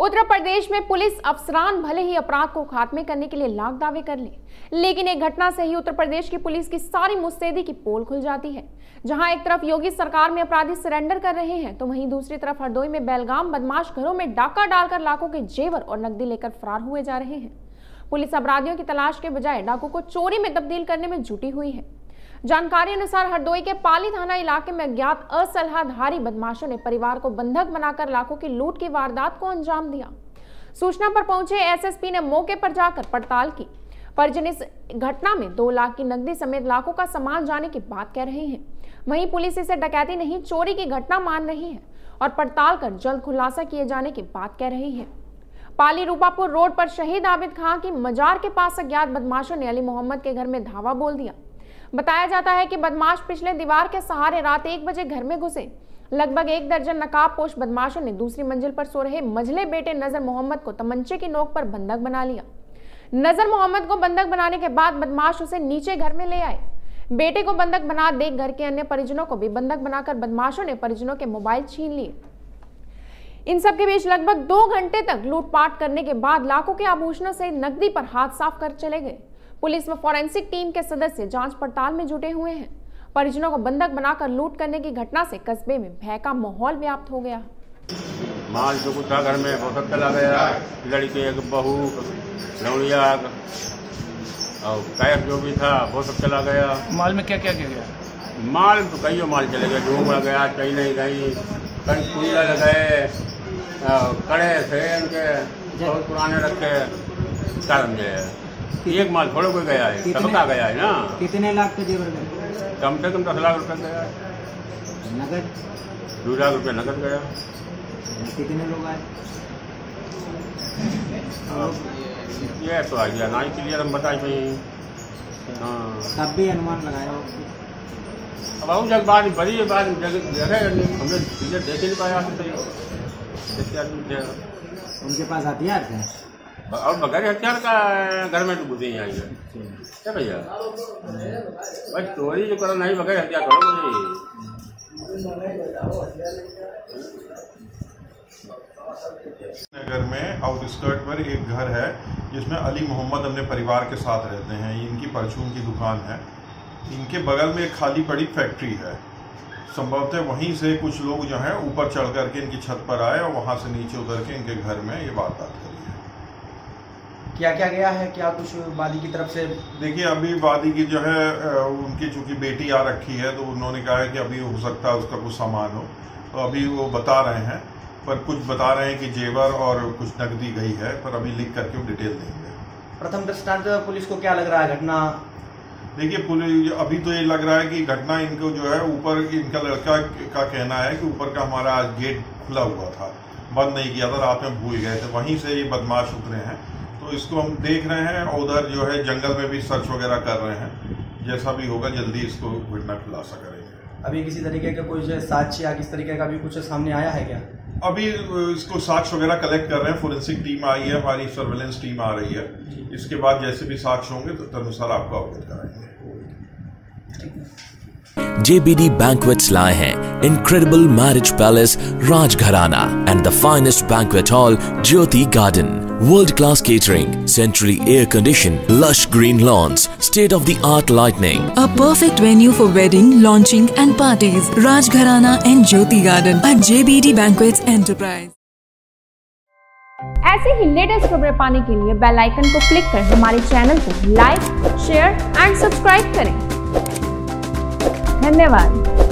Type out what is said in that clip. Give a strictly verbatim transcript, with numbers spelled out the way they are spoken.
उत्तर प्रदेश में पुलिस अफसरान भले ही अपराध को खात्मे करने के लिए लाख दावे कर ले, लेकिन एक घटना से ही उत्तर प्रदेश की पुलिस की सारी मुस्तैदी की पोल खुल जाती है। जहां एक तरफ योगी सरकार में अपराधी सरेंडर कर रहे हैं, तो वहीं दूसरी तरफ हरदोई में बेलगाम बदमाश घरों में डाका डालकर लाखों के जेवर और नकदी लेकर फरार हुए जा रहे हैं। पुलिस अपराधियों की तलाश के बजाय डाकू को चोरी में तब्दील करने में जुटी हुई है। जानकारी अनुसार हरदोई के पाली थाना इलाके में अज्ञात असलहाधारी बदमाशों ने परिवार को बंधक बनाकर लाखों की लूट की वारदात को अंजाम दिया। सूचना पर पहुंचे एसएसपी ने मौके पर जाकर पड़ताल की। परिजन इस घटना में दो लाख की नकदी समेत लाखों का सामान जाने की बात कह रहे हैं। वहीं पुलिस इसे डकैती नहीं चोरी की घटना मान रही है और पड़ताल कर जल्द खुलासा किए जाने की बात कह रही है। पाली रूपापुर रोड पर शहीद आबिद खां की मजार के पास अज्ञात बदमाशों ने अली मोहम्मद के घर में धावा बोल दिया। बताया जाता है कि बदमाश पिछले दीवार के सहारे रात एक बजे घर में घुसे। लगभग एक दर्जन नकाबपोश बदमाशों ने दूसरी मंजिल पर सो रहे मझले बेटे नजर मोहम्मद को तमंचे की नोक पर बंधक बना लिया। नजर मोहम्मद को बंधक बनाने के बाद बदमाश उसे नीचे घर में ले आए। बेटे को बंधक बना देख घर के अन्य परिजनों को भी बंधक बनाकर बदमाशों ने परिजनों के मोबाइल छीन लिए। इन सब के बीच लगभग दो घंटे तक लूटपाट करने के बाद लाखों के आभूषणों से नकदी पर हाथ साफ कर चले गए। पुलिस व फॉरेंसिक टीम के सदस्य जांच पड़ताल में जुटे हुए हैं। परिजनों को बंधक बनाकर लूट करने की घटना से कस्बे में भय का माहौल व्याप्त हो गया। माल जो कुछ था घर में वो सब चला गया। लड़की एक बहू लौड़िया और कैश जो भी था वो सब चला गया। माल में क्या क्या किया गया? माल तो कई माल चले गए, झूमड़ गया, कहीं नहीं गई, कहीं कुंडल गए, कड़े थे उनके बहुत पुराने रखे कारण जो एक माल थोड़ा कोई गया है, सबका गया है ना। कितने लाख के जेवर गए? कम से कम दस लाख रुपए गया है। नगद दो लाख रुपए नगद गया। कितने लोग आए? ये तो आइडिया ना ही क्लियर हम बताए भाई। हाँ तब भी अनुमान लगाया हो? अब और जब बात बड़ी बात जगह हमने चीजें देख नहीं पाया। उनके पास हथियार थे और बगैर हथियार का घर में तो घुसे ही आएंगे क्या भैया? बस चोरी जो करो नहीं बगैर हथियार करो। नगर में आउटस्कर्ट पर एक घर है जिसमें अली मोहम्मद अपने परिवार के साथ रहते हैं। इनकी परचून की दुकान है। इनके बगल में एक खाली पड़ी फैक्ट्री है। संभवतः वहीं से कुछ लोग जो है ऊपर चढ़ करके इनकी छत पर आए और वहां से नीचे उतर के इनके घर में ये वारदात करी है। क्या क्या गया है? क्या कुछ वादी की तरफ से? देखिए अभी वादी की जो है उनकी चूंकि बेटी आ रखी है तो उन्होंने कहा है कि अभी हो सकता है उसका कुछ सामान हो, तो अभी वो बता रहे हैं। पर कुछ बता रहे हैं कि जेवर और कुछ नकदी गई है, पर अभी लिख करके वो डिटेल देंगे। प्रथम दृष्टांत पुलिस को क्या लग रहा है घटना? देखिए पुलिस अभी तो ये लग रहा है कि घटना इनको जो है ऊपर इनका लड़का का कहना है कि ऊपर का हमारा आज गेट खुला हुआ था, बंद नहीं किया था, रात में भूल गए थे, वहीं से ये बदमाश उतरे हैं। तो इसको हम देख रहे हैं और उधर जो है जंगल में भी सर्च वगैरह कर रहे हैं। जैसा भी होगा जल्दी इसको घटना खुलासा करेंगे। अभी किसी तरीके का कोई साक्ष्य या किस तरीके का भी कुछ सामने आया है क्या? अभी इसको साक्ष्य वगैरह कलेक्ट कर रहे हैं। फोरेंसिक टीम आई है, हमारी सर्वेलेंस टीम आ रही है। इसके बाद जैसे भी साक्ष्य होंगे तो तदनुसार आपको अवगत कराएंगे। J B D Banquets लाए हैं Incredible Marriage Palace Rajgharana and the finest banquet hall Jyoti Garden. World class catering, centrally air conditioned, lush green lawns, state of the art lighting. A perfect venue for wedding, launching and parties. Rajgharana and Jyoti Garden at J B D Banquets Enterprise. ऐसे ही latest खबरें पाने के लिए bell icon को click कर हमारे channel को like, share and subscribe करें। धन्यवाद।